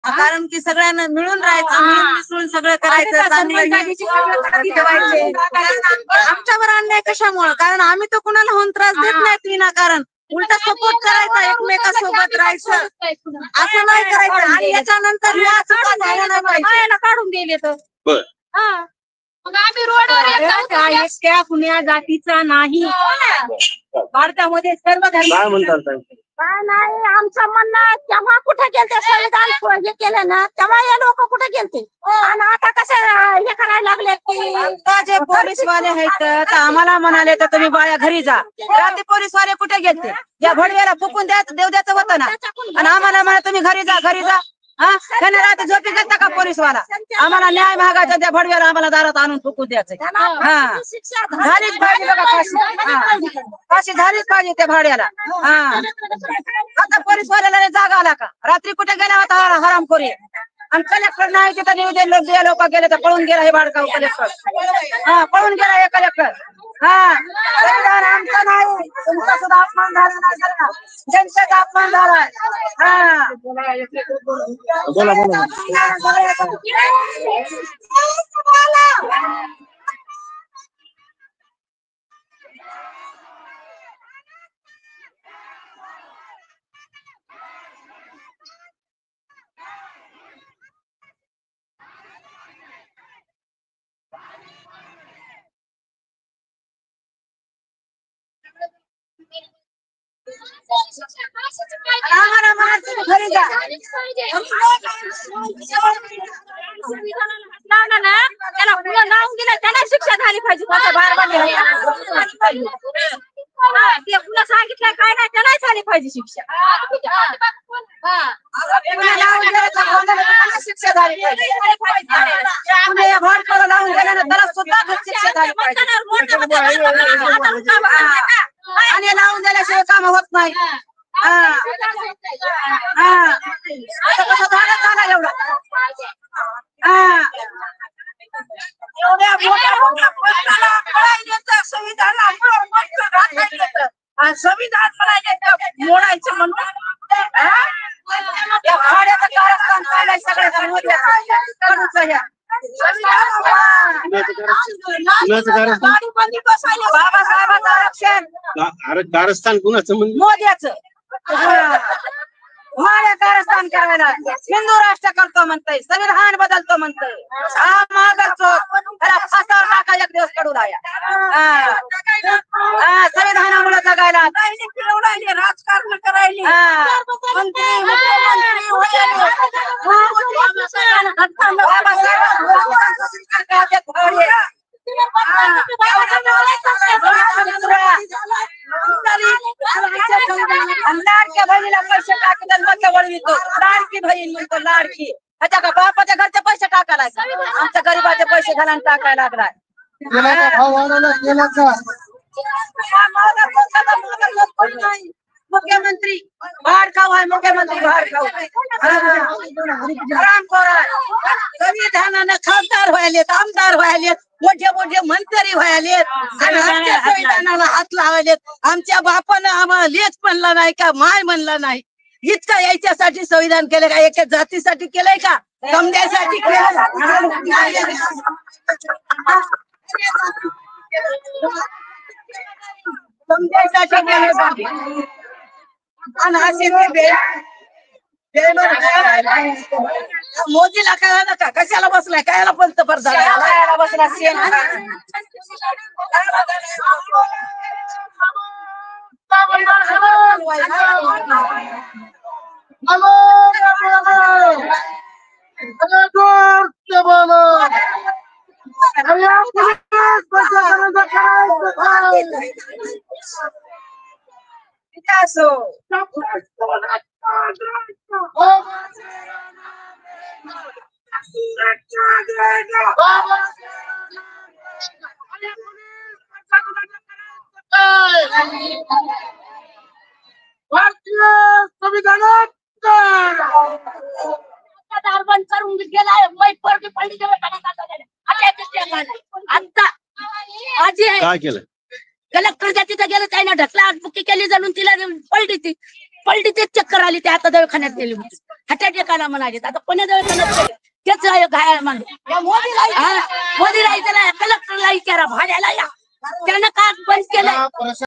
कारण की सगळ्यांना मिळून राहायचं, मिळून मिसळून सगळं करायचं, चांगलं आमच्यावर अन्याय कशामुळे? कारण आम्ही तर कुणाला होऊन त्रास देत नाहीत विनाकारण, उलटा सपोर्ट करायचा, एकमेकांसोबत राहायचं, असं नाही करायचं. आणि याच्यानंतर काढून दिले तर आम्ही रोडवर त्या कुण्या जातीचा नाही, भारतामध्ये सर्व धर्म. काय नाही आमचं म्हणणं, तेव्हा कुठे गेलते संविधान हे केलं ना, तेव्हा हे लोक कुठे गेलते, आणि आता कसं हे करायला लागले की आता जे पोलीसवाले आहेत तर आम्हाला म्हणाले तर तुम्ही बाया घरी जा. ते पोलीसवाले कुठे गेलते? या भडव्याला फुकून देऊ द्यायचं होतं ना, आणि आम्हाला म्हणा तुम्ही घरी जा घरी जा. त्यांना रात्री झोपी देता का पोलीसवाला? आम्हाला न्याय मागायचा, त्या भडव्याला आम्हाला दारात आणून फुकून द्यायचं. झालीच पाहिजे बघा फाशी, फाशी झालीच पाहिजे त्या भाड्याला. आता पोलीसवाल्याला जागा आला का? रात्री कुठे गेला होता हरामखोरी? आणि कलेक्टर नाही तिथं निवेदन लोक गेले तर पळून गेला हे भाडकाऊ कलेक्टर. पळून गेला हे कलेक्टर. संविधान आमचं नाही, तुमचा सुद्धा अपमान झाला नाही, जनतेचा अपमान झालाय. बोला बोला घरी जा. त्याला पुढे लावून गेलं, त्याला शिक्षा झाली पाहिजे. पुन्हा सांगितलं काय नाही, त्याला झाली पाहिजे शिक्षा. शिक्षा झाली पाहिजे. भाडकाला लावून गेल्यानं त्याला सुद्धा शिक्षा झाली पाहिजे. आणि लावून दिल्याशिवाय काम होत नाही. एवढ्या मोठ्या संविधान मोडायचं म्हणून कारस्थान चाललंय सगळ्या. बाबासाहेबांचं आरक्षण, कारस्थान कुणाचं? मोद्याचं. कारस्थान करायला हिंदू राष्ट्र करतो म्हणतोय, संविधान बदलतो म्हणतोय. त्याला फासावर टाका एक दिवस कडू लाया. संविधानामुळे जगायला राजकारण करायला लाडक्या बहिणीला पैसे टाकतात, मग वळवितो. लाडकी बहीण म्हणतो लाडकी. अच्छा का बापाच्या घरचे पैसे टाकायला, आमच्या गरीबाचे पैसे घालून टाकायला लागलाय. मुख्यमंत्री भाडखाऊ आहे, मुख्यमंत्री भाडखाऊ. संविधानानं खासदार व्हायलेत, आमदार व्हायलेत, मोठे मोठे मंत्री व्हायलेत, संविधानाला हात लावायलेत. आमच्या बापानं आम्हाला लेच म्हणलं नाही का, माय म्हणलं नाही. इतकं यायच्यासाठी संविधान केलं का? एका जातीसाठी केलंय का? समजायसाठी केलं? समजायसाठी केलं. मोदीला कळालं का कशाला बसलाय? कायला पंतप्रधान बसला? भारतीय संविधानात बंद करून गेलाय. काय केलं? कलेक्टरच्या तिथे गेलं, त्याने ढकला बुकी केली, जाणून तिला पलटी ती चक्कर आली. ते आता दवाखान्यात गेली. हट्या टेकायला म्हणाले आता कोणाजवळ नसते तेच घायला म्हणले मोदीला विचारा कलेक्टरला विचारा भाड्याला या त्यानं का बंद केलं